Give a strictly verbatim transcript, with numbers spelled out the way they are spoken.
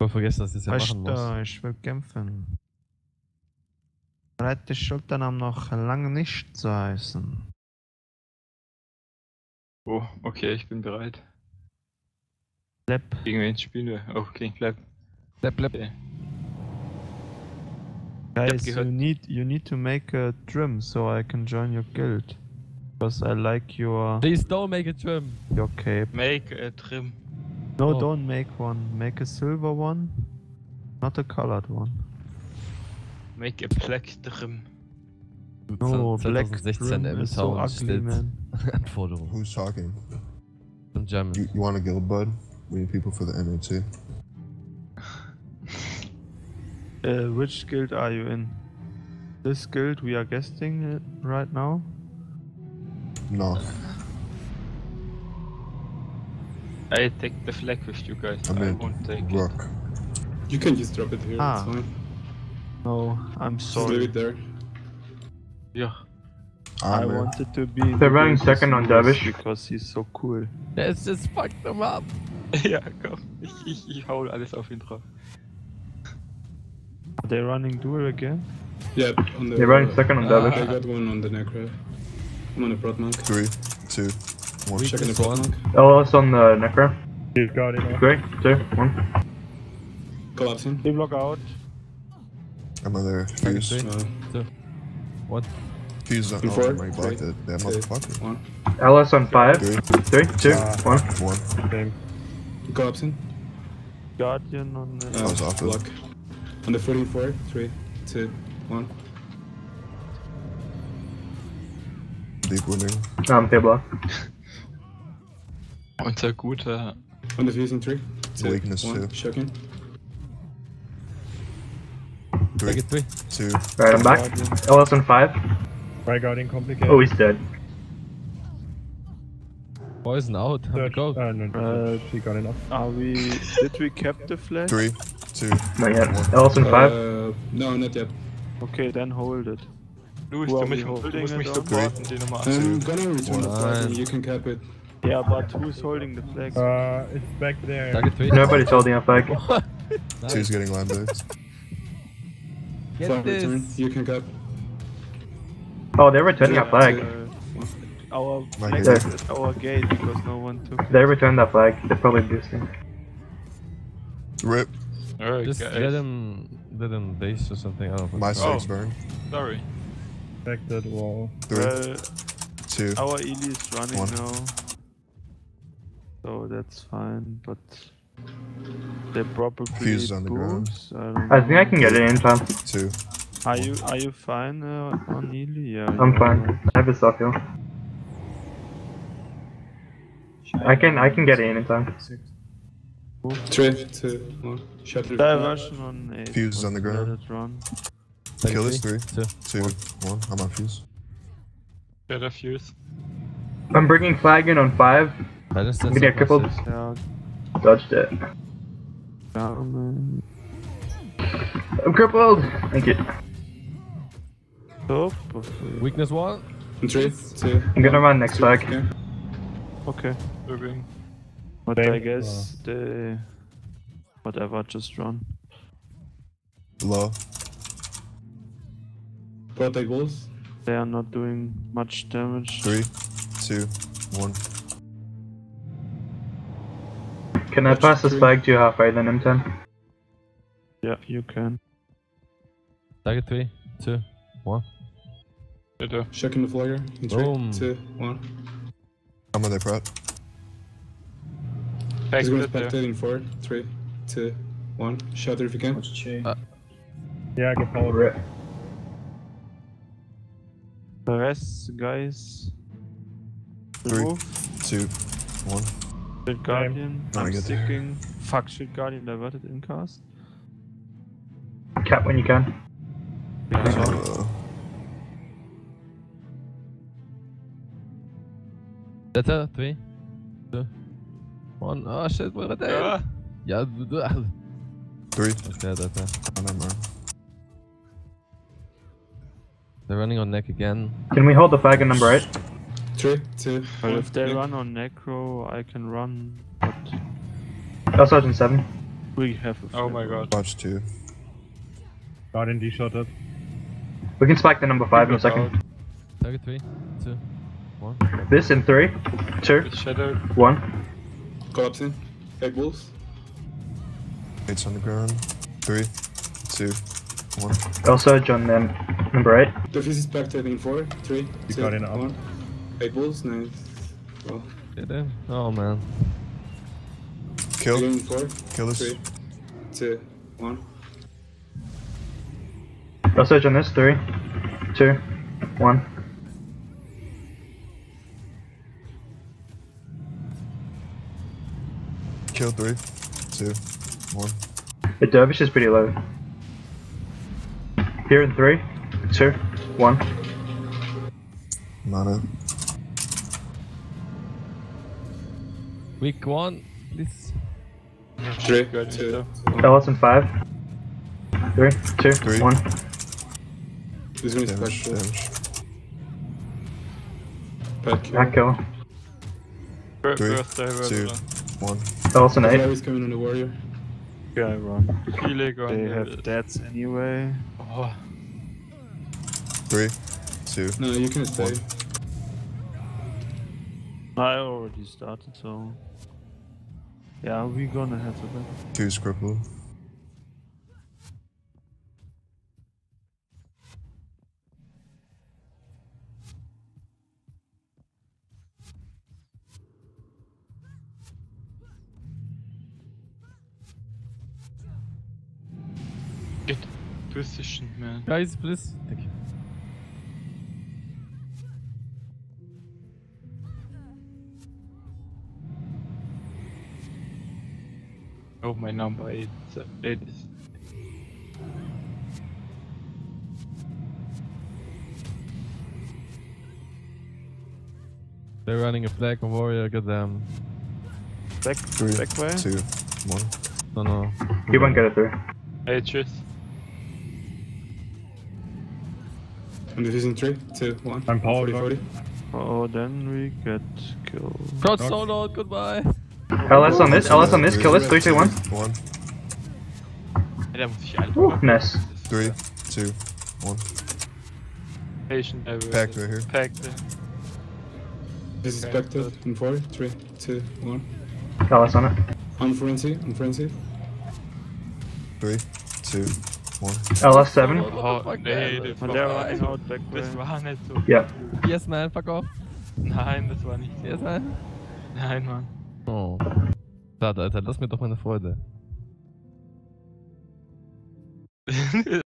voll vergessen, dass ich das ja Weißt machen muss. du, ich will kämpfen. Breite Schultern haben noch lange nicht zu heißen. Oh, okay, ich bin bereit. Lab. Gegen wen spielen wir? Oh, gegen Flap. Bleib, bleib. Okay. Guys, gehört- you need you need to make a trim so I can join your guild. Because I like your Please don't make a trim. your cape. Make a trim. No, Oh. don't make one. Make a silver one, not a colored one. Make a black trim. No, black zwanzig sechzehn trim M is so Town ugly, steht man. Anforderung. Who's talking? Von German. You, you want a guild, bud? We need people for the N O T. Uh, which guild are you in? This guild we are guesting it right now? No, I take the flag with you guys. I'm I in won't take it. Rook. You can just drop it here, Ah. it's fine. No, I'm Just leave sorry. it there. Yeah. I I'm in. wanted to be in They're the running guild with second on Lewis Dervish. because he's so cool. Let's just fuck them up. Ja, komm. Ich, ich, ich hau alles auf ihn drauf. Are they running duel again? Yeah, on the... They're running second on Ah. Dervish. I got one on the Necro. I'm on the Prot Monk. Three, two, one. We- Checking the This Prot one. Monk. Ellis on the Necro. He's got it. Three, two, one. Collapsing. They block out. I'm on there. Fuse. Three. Uh, What? Fuse on. Before? Oh, already blocked Three, it. That two, motherfucker. one. Ellis on five. Three, Three, two, Ah. one. one. Same. Collapsing. Guardian on the... I was off it. block. On the footing four, three, two, one. Deep wounding. Um, they block. Unser guter. On the fusing three, two, Weakness one. two. Shocking. Three, Take it three. two. Right, I'm back. Ellis on five. Right guarding complicated. Oh, he's dead. Poison out. Third. Go. Uh, no, Uh, she got enough. Are we... Did we cap the flag? Three, two, Not yet. one. Ellis on five. Uh, no, not yet. Okay, then hold it. Louis, Who du, are mich, we du holding musst it mich on? supporten, die Nummer acht. I'm gonna return the flag One. and you can cap it. Yeah, but who's holding the flag? Uh, it's back there. Target three. Nobody's holding a flag. Two's getting line bags. Get Flag return, this. you can cap. Oh, they're returning a Yeah, flag. Uh, our My flag gate. is at our gate because no one took They returned that flag. They're probably boosting. Rip. Alright, Just guys. let him, let him base or something. I don't know. My Oh. six burn. Sorry. Back that wall. Three, Well, two. our Eli is running One. now. So that's fine, but they probably Fuse is on the ground. boost. I, don't I think I know. can get it in time. Two. Are you are you fine uh, on Eli? Yeah. I'm you're fine. fine. I have a soft heal. I can I can get it in in time. Three, two, one. Shatter. Diversion on eight. Fuse is on the Let ground. it run. Target Kill is three, Two. two, one. I'm on fuse. Better fuse. I'm bringing flag in on five. Balance I'm gonna get crippled. Yeah. Dodged it. Down. I'm crippled. Thank you. Top. Weakness one. In three, two, I'm gonna run next flag. okay. Okay. Moving. But I Same. guess they whatever just run. Low. Protect walls. They are not doing much damage. Three, two, one. Can I pass this flag to you halfway then, M ten? Yeah, you can. Target three. Two. One. Better. Shocking the flagger. In three, Boom. two, one. I'm on their prep. Back He's gonna better. spectate in four, three, two, one. Shatter if you can. Yeah, I can follow. Rip. The rest, guys. Three. Move. Two, one. Shield Guardian. Oh, I I'm get there. sticking. Fuck, Shield Guardian diverted in cast. Cap when you can. Uh, Better. Three. Two. One. Oh shit, we're right there. Ja. Yeah. du- du- three. Okay, that, that. Oh, never mind. They're running on neck again. Can we hold the flag in number eight? Three, two, Well, one. if they Nick. run on Necro, I can run. But Oh, Sergeant seven. We have a Oh my god. Watch two. Guardian D-shotted. We can spike the number five in a second. Target three, two, one. This in three, two, It's shadowed. one. Collapsing. Eight wolves. Eight's on the ground. Three, two, one. Also, John, um, number eight. The fizz is back in four, three, You two, got in up. one. Eight wolves, nice. Well, Get him. Oh man. Kill. again in four, Kill this. three, two, one. Also, John, this three, two, one. Kill three, two, one. The dervish is pretty low. Here in three, two, one. Mana. Weak one, please. Three, Good, two, so. one. Ellis in five, three, two, Three. one. This one is back Damage, full. damage. Back kill. Back kill. Fir- Three, First diver. two, one. Ellis in The eight. flare is coming on the warrior. Yeah, I run. Healing on They the- have deaths anyway. Oh, Three, two, No, you can stay. One. I already started, so yeah, we're gonna have to back. two scribble. get position, man. Guys, please. Thank you. Oh, my number eight. So it is. They're running a flag on warrior. Get them. Back, Three, back way. two, one. No, no. He won't get it through. Aegis. And the fizz in three, two, one. I'm powered forty, up. forty. Oh, then we get killed. Cross Knock. solo. Goodbye. Ellis on this, Ellis on this, kill this, three, two, one. One. Ja, da muss ich alle. Ooh, nice. Three, two, one. Patient diver. Packed right here. Packed. This is Okay, back to in four, three, two, one. Ellis on it. On frenzy, on frenzy. Three, two, one. Ellis seven. What the Oh, fuck, nee, man? das Und war, der war out back way. das war nicht so. Yeah. Yes, man. Fuck off. Nein, das war nicht so. Yes, man. Nein, Mann. Oh. Schade, Alter. Lass mir doch meine Freude.